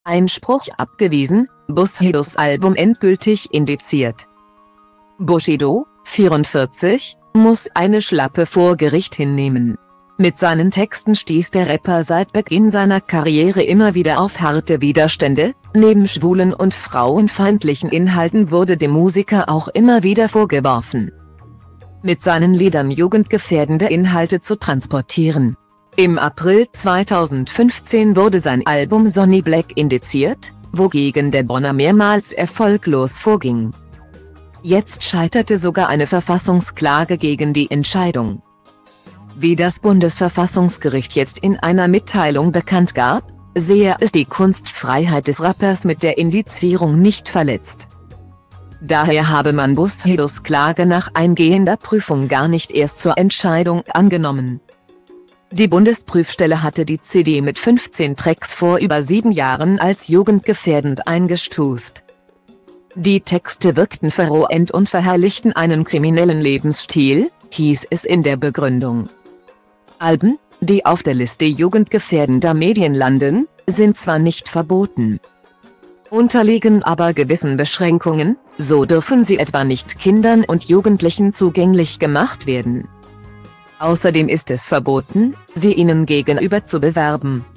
Einspruch abgewiesen, Bushidos Album endgültig indiziert. Bushido, 44, muss eine Schlappe vor Gericht hinnehmen. Mit seinen Texten stieß der Rapper seit Beginn seiner Karriere immer wieder auf harte Widerstände. Neben schwulen und frauenfeindlichen Inhalten wurde dem Musiker auch immer wieder vorgeworfen, mit seinen Liedern jugendgefährdende Inhalte zu transportieren. Im April 2015 wurde sein Album Sonny Black indiziert, wogegen der Bonner mehrmals erfolglos vorging. Jetzt scheiterte sogar eine Verfassungsklage gegen die Entscheidung. Wie das Bundesverfassungsgericht jetzt in einer Mitteilung bekannt gab, sehe es die Kunstfreiheit des Rappers mit der Indizierung nicht verletzt. Daher habe man Bushidos Klage nach eingehender Prüfung gar nicht erst zur Entscheidung angenommen. Die Bundesprüfstelle hatte die CD mit 15 Tracks vor über 7 Jahren als jugendgefährdend eingestuft. Die Texte wirkten verrohend und verherrlichten einen kriminellen Lebensstil, hieß es in der Begründung. Alben, die auf der Liste jugendgefährdender Medien landen, sind zwar nicht verboten, unterliegen aber gewissen Beschränkungen, so dürfen sie etwa nicht Kindern und Jugendlichen zugänglich gemacht werden. Außerdem ist es verboten, sie ihnen gegenüber zu bewerben.